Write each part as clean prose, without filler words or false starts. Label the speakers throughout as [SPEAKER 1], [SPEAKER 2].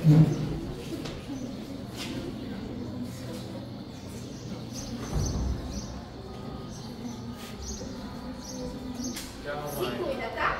[SPEAKER 1] Se cuida, tá?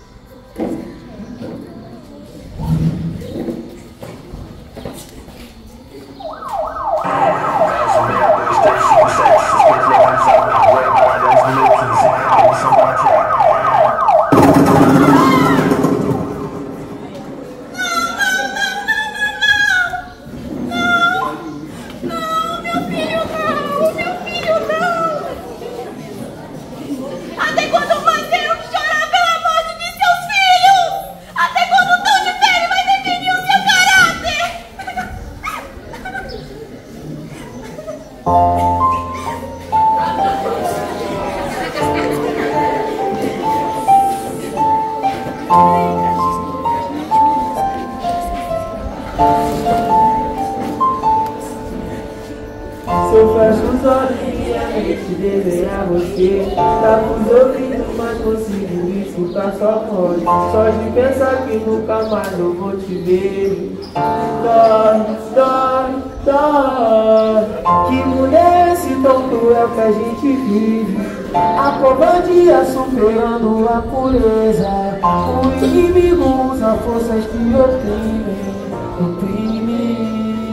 [SPEAKER 2] Se eu fecho os olhos e minha mente desenha você, tá pros ouvidos, mas consigo escutar sua voz. Só de pensar que nunca mais eu vou te ver. Dói, dói, dói. Que mulher esse tão cruel que a gente vive. A covardia superando a pureza. O inimigo usa forças que oprimem.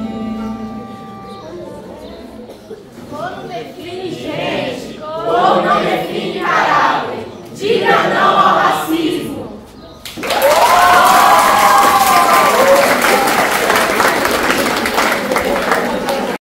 [SPEAKER 1] Como define gente? Como